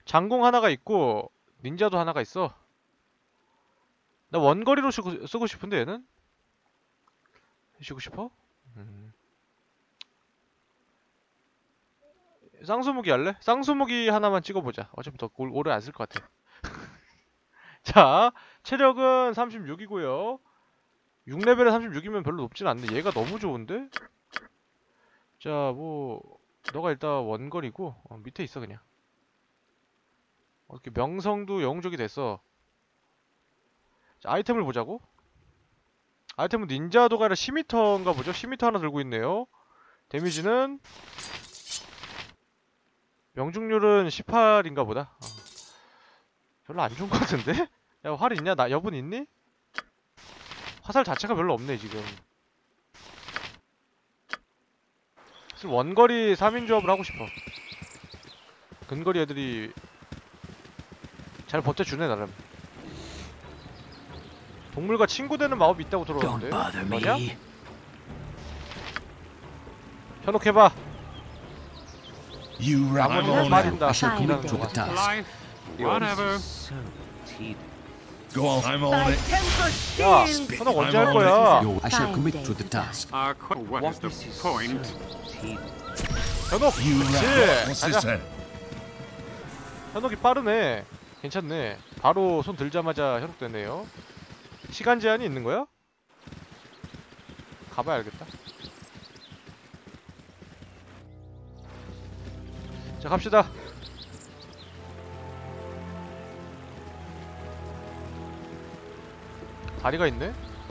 장공 하나가 있고 닌자도 하나가 있어. 나 원거리로 쓰고 싶은데 얘는? 쓰고 싶어? 쌍수무기 할래? 쌍수무기 하나만 찍어보자. 어차피 더 오래 안 쓸 것 같아. 자, 체력은 36이고요. 6레벨에 36이면 별로 높진 않네. 얘가 너무 좋은데? 자, 뭐 너가 일단 원거리고 밑에 있어 그냥. 이렇게 명성도 영웅적이 됐어. 자, 아이템을 보자고. 아이템은 닌자 도가라 10m인가 보죠. 10m 하나 들고 있네요. 데미지는 명중률은 18인가 보다. 별로 안 좋은 것 같은데? 야, 활 있냐? 나 여분 있니? 화살 자체가 별로 없네 지금. 사실 원거리 3인 조합을 하고 싶어. 근거리 애들이 잘 버텨주네 나름. 동물과 친구되는 마법이 있다고 들었는데 뭐냐? 현혹해봐. 나머지는 빠진다. Go on, I'm on it. 야, 현혹 언제 할 거야? I shall commit to the task. What is the point? 현혹! You rat. What's 그렇지! this 가자. then? 현혹이 빠르네. 괜찮네. 바로 손 들자마자 현혹되네요. 시간 제한이 있는 거야? 가봐야 알겠다. 자, 갑시다. 다리가 있네?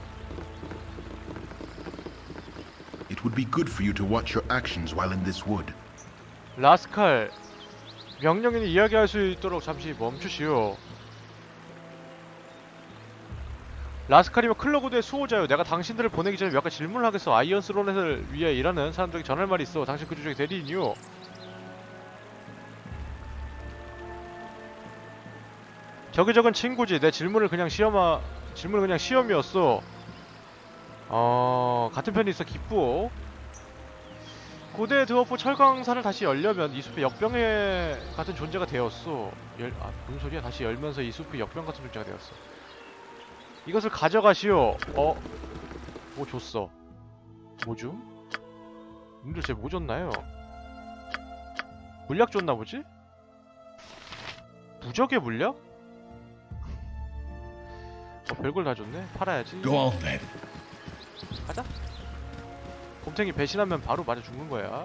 It would be good for you to watch your actions while in this wood. 라스칼. 명령인이 이야기할 수 있도록 잠시 멈추시오. 라스칼이면 클로고드의 수호자요. 내가 당신들을 보내기 전에 몇 가지 질문을 하겠어. 아이언스 로넷을 위해 일하는 사람들에게 전할 말이 있어. 당신 그 중에 대리인이요. 저기저긴 친구지. 내 질문을 그냥 시험이었어. 같은 편이 있어. 기쁘오. 고대 드워프 철광산을 다시 열려면 이 숲의 역병에 같은 존재가 되었어. 무슨 소리야? 다시 열면서 이 숲의 역병 같은 존재가 되었어. 이것을 가져가시오. 뭐 줬어? 뭐 줌? 님들 쟤 뭐 줬나요? 물약 줬나 보지? 무적의 물약? 별걸 다 줬네? 팔아야지. Go on then. 가자. 곰탱이 배신하면 바로 맞아 죽는 거야.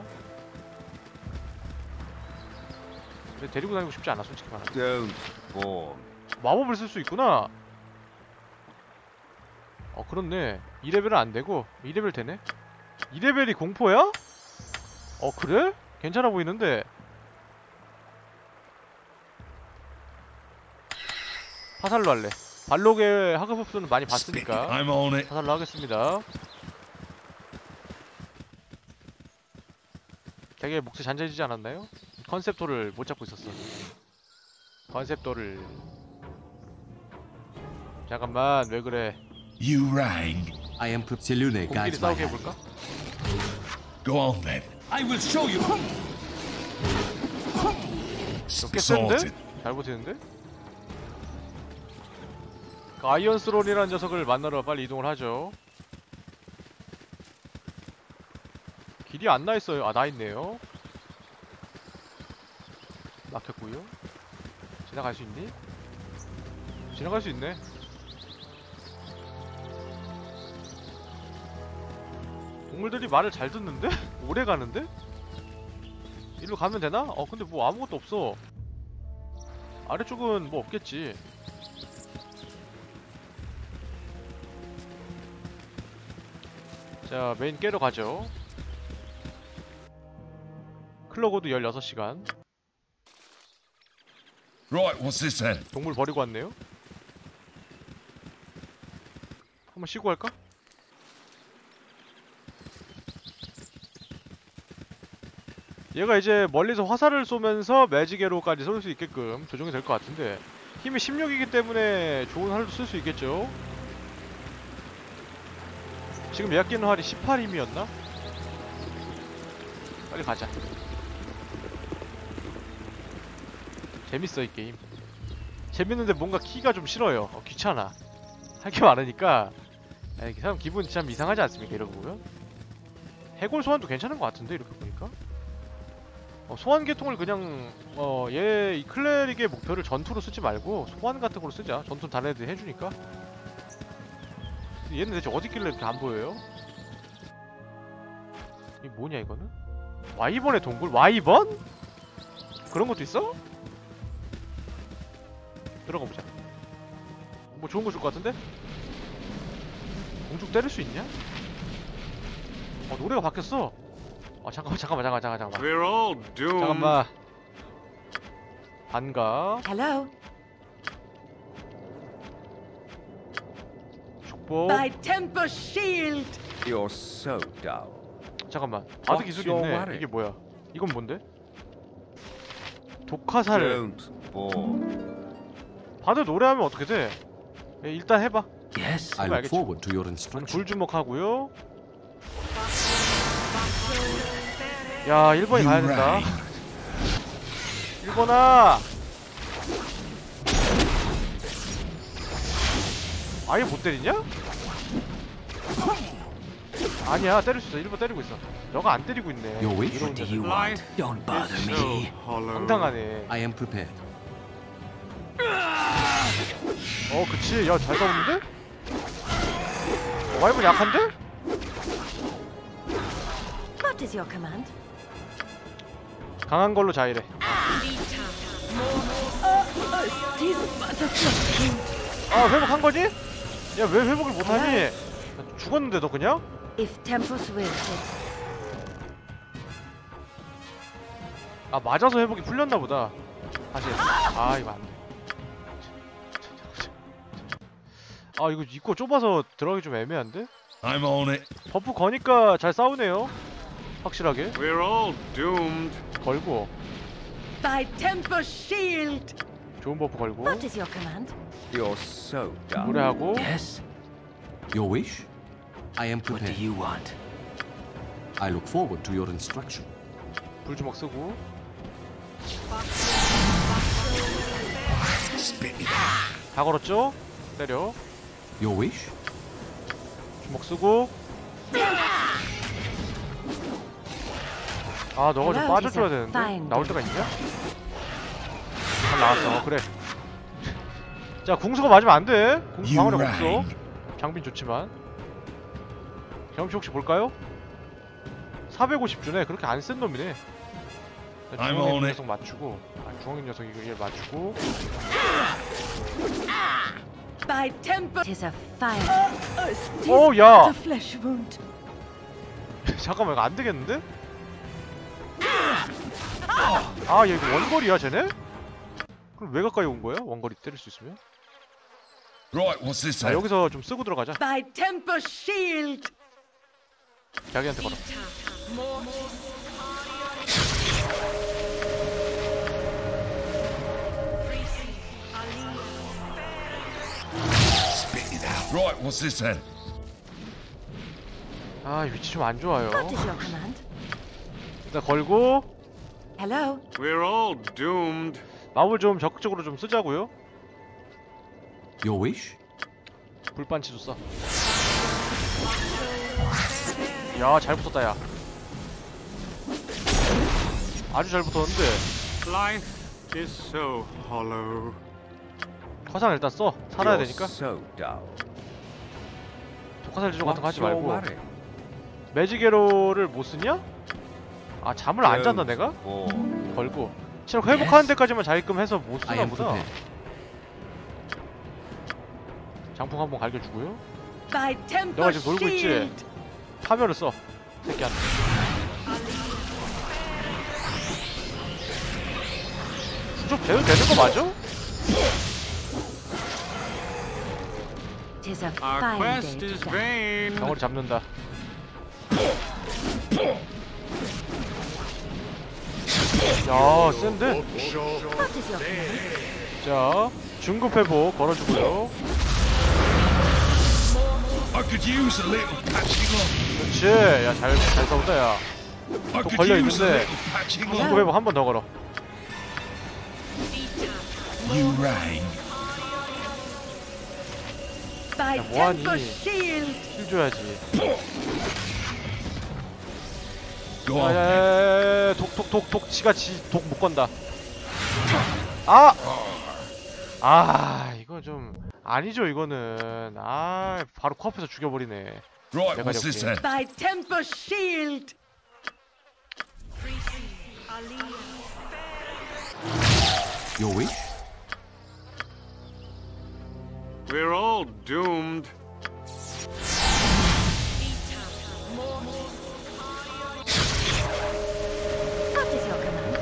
근데 데리고 다니고 싶지 않아, 솔직히 말하면. Don't fall. 마법을 쓸 수 있구나. 그렇네. 2레벨은 안 되고 2레벨 되네. 2레벨이 공포야? 그래? 괜찮아 보이는데. 화살로 할래. 발록의 하급흡수는 많이 Stick it. 봤으니까 I'm on it. 화살로 하겠습니다. 되게 목소리 잔잔해지지 않았나요? 컨셉토를 못 잡고 있었어. 컨셉토를. 잠깐만, 왜 그래? You rang. I am Selune 공끼리 guides my 싸우게 hand. 해볼까? Go on then. I will show you. 꽤 센데? Sorted. 잘 버티는데? 그 아이언스론이라는 녀석을 만나러 빨리 이동을 하죠. 길이 안 나있어요. 나있네요. 막혔고요. 지나갈 수 있니? 지나갈 수 있네. 동물들이 말을 잘 듣는데? 오래 가는데? 일로 가면 되나? 근데 뭐 아무것도 없어. 아래쪽은 뭐 없겠지. 자, 메인 깨러 가죠. 클로고드 16시간. Right, what's this then? 동물 버리고 왔네요. 한번 쉬고 할까? 얘가 이제 멀리서 화살을 쏘면서 매직에로까지 쏠 수 있게끔 조정이 될 것 같은데, 힘이 16이기 때문에 좋은 활도 쓸 수 있겠죠. 지금 예약 끼는 활이 18힘이었나? 빨리 가자. 재밌어 이 게임. 재밌는데 뭔가 키가 좀 싫어요. 귀찮아. 할 게 많으니까. 이 사람 기분 참 이상하지 않습니까 이러고 보면? 해골 소환도 괜찮은 것 같은데 이렇게 보니까? 소환 계통을 그냥 얘 이 클레릭의 목표를 전투로 쓰지 말고 소환 같은 걸로 쓰자. 전투 다른 애들 해주니까. 얘는 대체 어디 있길래 이렇게 안 보여요? 이게 뭐냐 이거는? 와이번의 동굴? 와이번? 그런 것도 있어? 들어가 보자. 뭐 좋은 거 줄 것 같은데? 공중 때릴 수 있냐? 노래가 바뀌었어. 잠깐만. We're all doomed. 잠깐만. 반가. Hello. 축복. By Temper Shield. You're so dull. 잠깐만. 바드 What's 기술이 your 있네. worry? 이게 뭐야? 이건 뭔데? 독화살. Don't bore. 바드 노래하면 어떻게 돼? 일단 해봐. Yes. I look 알겠죠. forward to your instruction. 불주먹하고요. 야, 1번이 가야 You 된다. rang. 1번아! 아예 못 때리냐? 아니야, 때릴 수 있어. 1번 때리고 있어. 너가 안 때리고 있네. Your wish? 이런 녀석. Life Don't bother is me. so hollow. 황당하네. I am prepared. 그치. 야, 잘 싸웠는데? 와이번 약한데? What is your command? 강한 걸로 자이래. These butterflies. 회복한 거지? 야, 왜 회복을 못하니? 야, 죽었는데 너 그냥? If Tempus wills it. 맞아서 회복이 풀렸나 보다. 다시. 이거 안 돼. 이거 입구 좁아서 들어가기 좀 애매한데? I'm on it. 버프 거니까 잘 싸우네요. 확실하게. We're all doomed. 걸고. By Temper Shield. 좋은 버프 걸고. What is your command? You're so dull. 노래하고. Yes. Your wish? I am What do prepared. you want? I look forward to your instruction. 불주먹 쓰고. Spit it. 다 걸었죠? 때려. Your wish? 주먹 쓰고. 너가 좀 Hello, 빠져줘야 is a 되는데? fine 나올 때가 있냐? 잘 나왔어. 그래. 자, 궁수가 맞으면 안 돼. 궁수 You 방어력 없어. rang. 장빈 좋지만. 경험치 혹시 볼까요? 450 주네. 그렇게 안 센 놈이네. I'm 중앙에 on 있는 it. 녀석 맞추고. 중앙에 있는 녀석 이거 얘 맞추고. By Temper. It is a fire. 야! A flesh wound. 잠깐만, 이거 안 되겠는데? 얘 이거 원거리야, 쟤네? 그럼 왜 가까이 온 거야? 원거리 때릴 수 있으면? Right, what's this then? 여기서 좀 쓰고 들어가자. By Temper Shield. 자기한테 걸어. Spit it out. Right, what's this then? 이 위치 좀 안 좋아요. What is your command? 일단 걸고 Hello. We're all doomed. 마블 좀 적극적으로 좀 쓰자고요. Your wish? 불반치도 써. 야, 잘 붙었다, 야. 아주 잘 붙었는데. Life is so hollow. 화상 일단 써. 살아야 You're 되니까. so dull. 독화살 지조 같은 거 What's 하지 your 말고. worry? 매직에로를 못 쓰냐? 잠을 안 잤나 Don't 내가? bore. 걸고. 체력 회복하는 데까지만 자기끔 해서 못 I 쓰나 am 보다. prepared. 장풍 한번 갈겨주고요. By Temper 너가 지금 놀고 있지? Shield. 파멸을 써. 새끼한테. 좀 돼도 되는 거 맞아? It is a Our fine quest day is to die. vain. 덩어리 잡는다. 야, 센데? What is your command? 자, 중급 회복 걸어주고요. I could use a little patching up. 그렇지. 야, 잘 싸운다, 야. I 또 could 걸려 use a 있는데. little patching 중급 up. 회복 한 번 더 걸어. You rang. By 야, 뭐하니? Tempest Shield. 힐 줘야지. Go on then. 야야야야 독 지가 독 못 건다. 아! 아 이거 좀 아니죠 이거는. 아 바로 코앞에서 죽여버리네. Right, 내가 what's this 이렇게. then? By Tempest Shield. Your wish? We're all doomed. What is your command?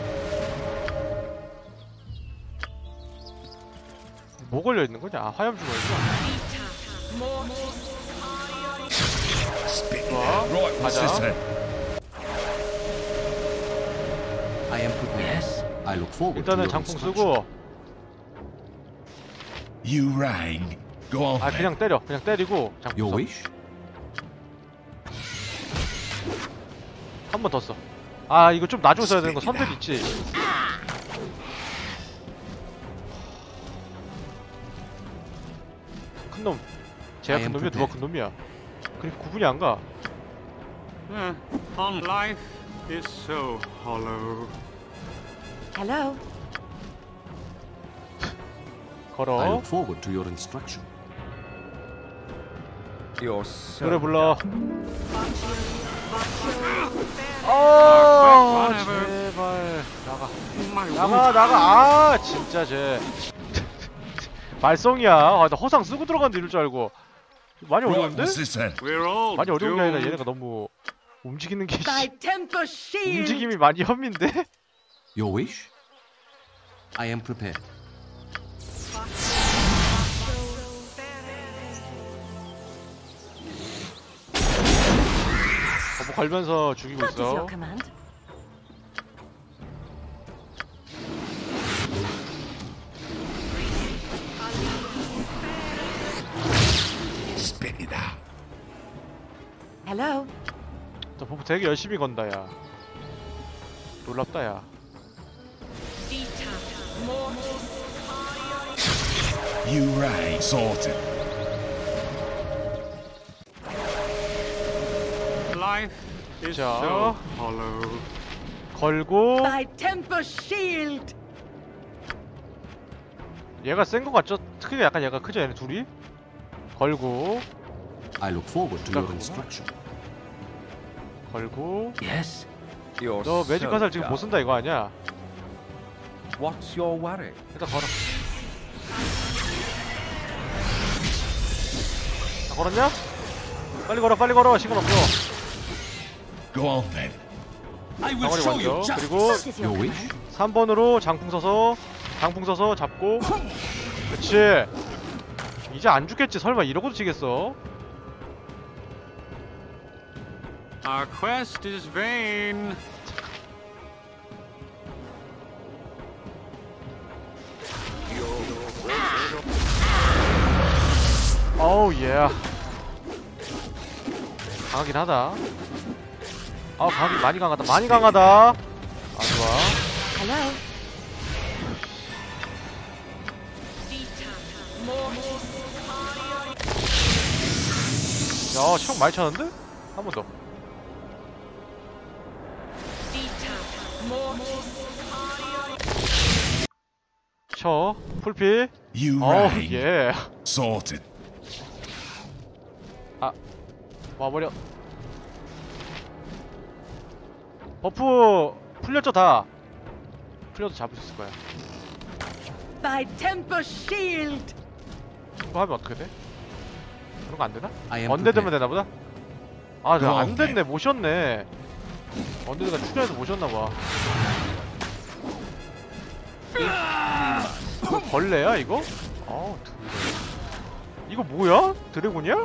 뭐 걸려 있는 거냐? 아 화염 주머니. Spit it What? out. Right, what's this Madam? then? I am prepared. Yes. I look forward to 일단은 your 장풍 instruction. 쓰고 You rang. Go on 아 then. 그냥 때려. 그냥 때리고 장풍 Your 써. wish? 한 번 더 써. 아 이거 좀 나중에 써야 되는 거 선택 있지. 큰 놈. 제가 큰 놈이야 누가 큰 놈이야. 그렇게 구분이 안 가. On life is so hollow. Hello. I 걸어. look forward to your instruction. You're so 노래 불러. Whatever. 아 제발 나가. My 나가. 아 진짜 쟤. 말썽이야. 아, 나 허상 쓰고 들어간데 이럴 줄 알고. 많이 Right, 어려운데? what's this then? We're all 많이 어려운 게 아니라 doomed. 얘네가 너무 움직이는 게 By Tempest Shield. 움직임이 많이 현미인데? Your wish? I am prepared. 뭐 걸면서 죽이고 What is your 있어. command? Spit it out. Hello. 저 버프 되게 열심히 건다 야. 놀랍다 야. You rang. Sorted. Life is 자. so hollow. 걸고 By Tempest Shield. 얘가 센 거 같죠? 크기가 약간 얘가 크죠 얘네 둘이? 걸고 I look forward to your 그렇구나. instruction. 걸고 Yes. You're 너 매직 so 화살 지금 못 dumb. 쓴다 이거 아니야? What's your worry? 일단 걸어. 다 걸었냐? 빨리 걸어 시간 없어. Go on then. 덩어리 먼저 그리고 What is your Your wish? command? 3번으로 장풍 서서 잡고 그치. 이제 안 죽겠지 설마 이러고도 지겠어? Our quest is vain. 어우 예 강하긴 하다. 아 강하긴 많이 강하다. 아 좋아. Hello. 야 총 많이 쳤는데? 한 번 더. 쳐 풀피. You 어우 rang. 예. Sorted. 와버려. 버프 풀렸죠 다. 풀려도 잡을 수 있을 거야. By Tempest Shield. 그거 하면 어떻게 돼? 그런 거 안 되나? I am 언데드면 prepared. 되나 보다? 아, 그럼 안 됐네. 모셨네. 언데드가 출연해서 모셨나 봐. 이거 벌레야, 이거? 아우, 이거 뭐야? 드래곤이야?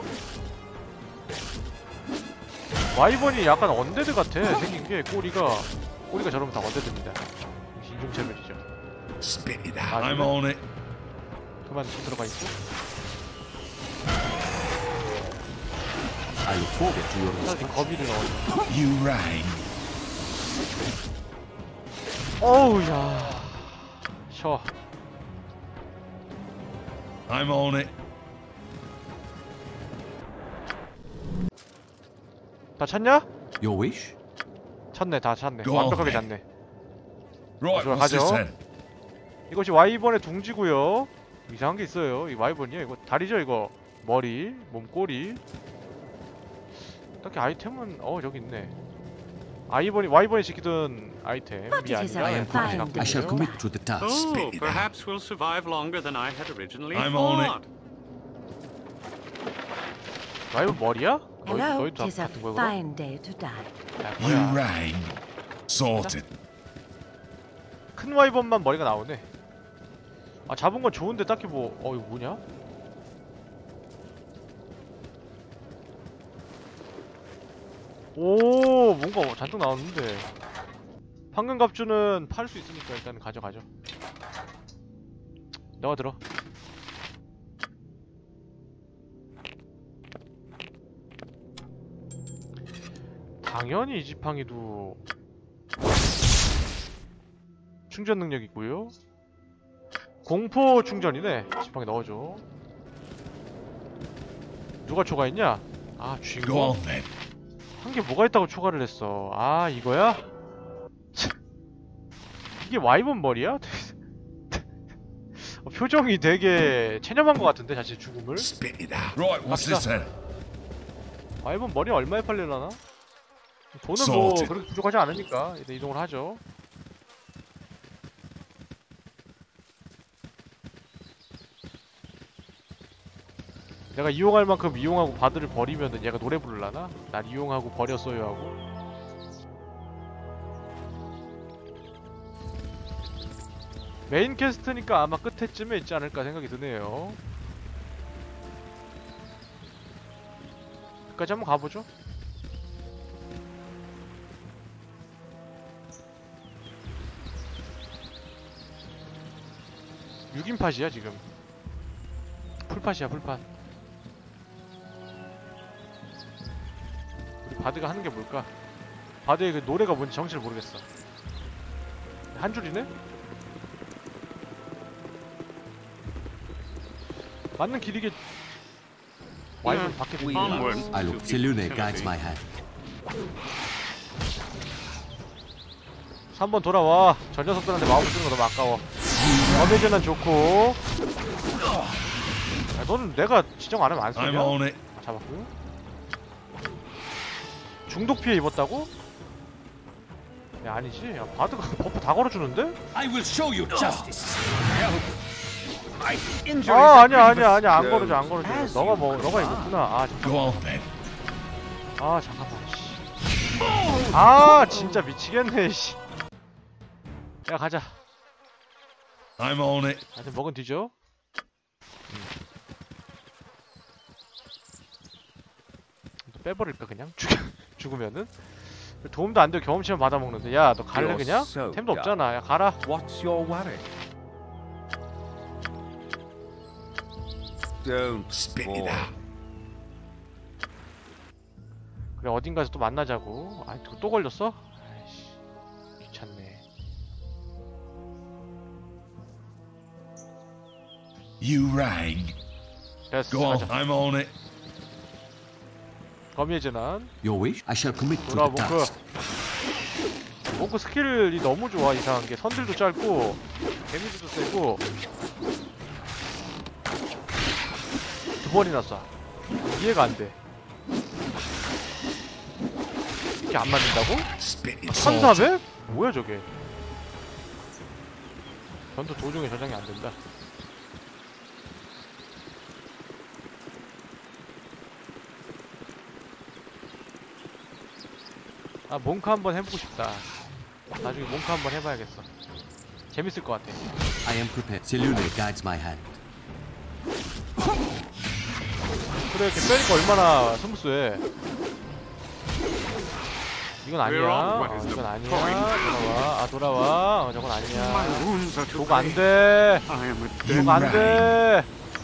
와이번이 약간 언데드 같아. 생긴 게 꼬리가 저러면 다 언데드입니다. 인종차별이죠. Spit it Ah, out. I'm you know? on it. 그만 좀 들어가 있고. I look forward to your 이렇게 instruction. 거미를 넣어. You rang. 어우 야. 쉬어. I'm on it. 다 찼냐? Your wish? 찼네, 다 찼네. Go 완벽하게 on, 찼네. Right, 좋아, what's this 가죠. then? 이것이 와이번의 둥지고요. 이상한 게 있어요. 이 와이번이야. 이거 다리죠, 이거. 머리, 몸꼬리. 딱히 아이템은 저기 있네. 와이번이 지키던 아이템이 What is 아니라 I am Fine. prepared. I shall 갖고 있네요. commit to the task. Oh, Spit it perhaps we'll survive longer than I had originally I'm on it. thought. 와이번 머리야? Hello, 너희도 다 tis a 같은 거야, 그럼? fine day to die. 야, You 뭐야. rang. Sorted. 큰 와이번만 머리가 나오네. 아, 잡은 건 좋은데 딱히 뭐 이거 뭐냐? 오, 뭔가 잔뜩 나왔는데. 황금 갑주는 팔 수 있으니까 일단 가져가죠. 너가 들어. 당연히 이 지팡이도 충전 능력 있고요. 공포 충전이네. 지팡이 넣어줘. 누가 초과했냐? 아, Go 주인공. on then. 한 게 뭐가 있다고 초과를 했어. 아, 이거야? 참. 이게 와이번 머리야? 표정이 되게 체념한 것 같은데, 자신의 죽음을. Spit it out. Right, what's 갑시다. this then? 와이번 머리 얼마에 팔려나? 돈은 뭐 Sorted. 그렇게 부족하지 않으니까 일단 이동을 하죠. 내가 이용할 만큼 이용하고 바드를 버리면은 얘가 노래 부르려나? 날 이용하고 버렸어요 하고. 메인 퀘스트니까 아마 끝에쯤에 있지 않을까 생각이 드네요. 끝까지 한번 가보죠. 6인 팟이야 지금. 풀팟이야 풀팟. 우리 바드가 하는 게 뭘까? 바드의 그 노래가 뭔지 정체를 모르겠어. 한 줄이네? 맞는 길이게. 와이번 밖에 Onward I to look. Selune futility. guides my hand. 3번 돌아와. 저 녀석들한테 마음을 쓰는 거 너무 아까워. 어메이저는 좋고. 야, 너는 내가 지정 안 하면 안 I'm 쏘냐? on it. 잡았고요. 중독 피해 입었다고? 야, 아니지. 야, 바드가 버프 다 걸어주는데? I will show you justice. 아, 아니야 안 걸어줘 안 걸어줘. 너가 입었구나. 아 잠깐. Go on then. 아 잠깐만. 씨. 아 진짜 미치겠네. 씨. 야 가자. I'm on it. 하여튼 먹은 뒤죠. 또 빼버릴까 그냥? 죽으면은? 도움도 안 되고 경험치만 받아먹는데. 야 너 갈래 You're 그냥? so 템도 없잖아. 야 가라. What's your worry? Don't Spit it fall. out. 그래 어딘가에서 또 만나자고. 아 또 걸렸어? 아이씨 귀찮네. You rang. 됐어 Go on. 가자. I'm on it. 거미의 재난. Your wish? I shall commit to 돌아 the 몽크. task. 몽크 스킬이 너무 좋아. 이상한 게 선들도 짧고 데미지도 세고. 두 번이나 쏴. 이해가 안 돼. 이게 안 맞는다고? Spit it. Sorted. 1400? 뭐야 저게? 전투 도중에 저장이 안 된다. 아 몽크 한번 해보고 싶다. 나중에 몽크 한번 해봐야겠어. 재밌을 것 같아. I am prepared. Selune guides my hand. 그래 이렇게 빼니까 얼마나 스무스해. 이건 아니야. We're on. What is the 이건 아니야. point? 돌아와. 아 돌아와. 저건 My 아니야. wounds are too 도가 안 great. 돼. I am a You dead 도가 안 rang. 돼.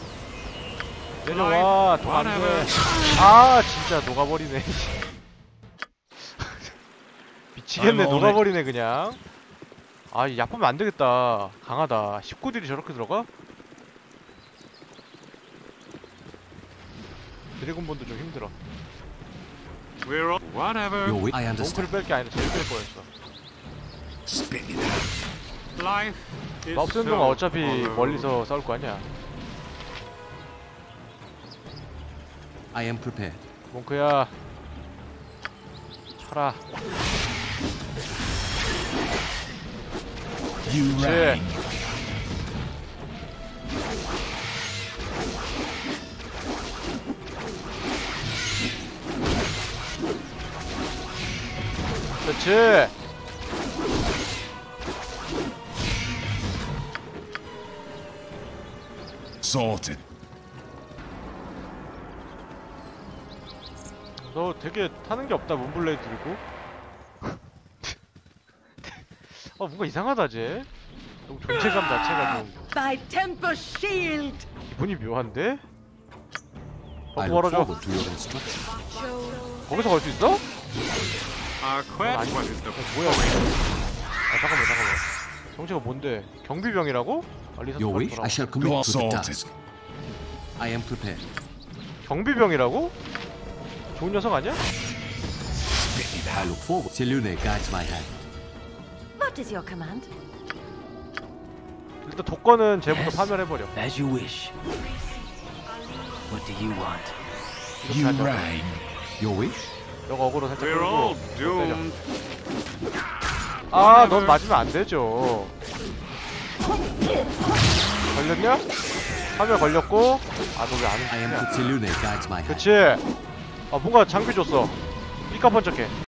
내려와. 도가 안 돼. 아 진짜 녹아버리네. 미치겠네. I'm on 녹아버리네 그냥. 아 이 약하면 안 되겠다. 강하다. 19딜이 저렇게 들어가? 드래곤본도 좀 힘들어. We're all... Whatever. Your wish. I 덩크를 understand. 뺄 게 아니라 제일 뺄 거였어. Spit it out. Life is 나 없애는 so 동안 어차피 hollow. 멀리서 싸울 거 아니야. I am prepared. 몽크야 쳐라. You 그치. rang. 그렇지. Sorted. 너 되게 타는 게 없다. 문블레이드 들고. 뭔가 이상하다 쟤. 너무 존재감 자체가 좀 By Tempest Shield! 기분이 묘한데? I 뭐 look 말아줘. forward to your instruction. 거기서 걸 수 있어? Our quest. 아니, What is the... 뭐야 이거. 잠깐만. 정체가 뭔데? 경비병이라고? 알리사 Your wish. I shall commit Go to the sorted. task. I am prepared. 경비병이라고? 좋은 녀석 아니야? I look forward. Selune guides my hand. What is your command? 일단 독거는 쟤부터 파멸해버려. As you wish. What do you want? 이렇게 You 하자고. rang. Your wish. 너가 어그로 살짝 We're all 끌고 doomed. 넌 맞으면 안 되죠. 걸렸냐? 파멸 걸렸고. 너 왜 안 I am 움직이냐? Selune guides my hand. 그치? 뭔가 장비 줬어. 삐까번쩍해.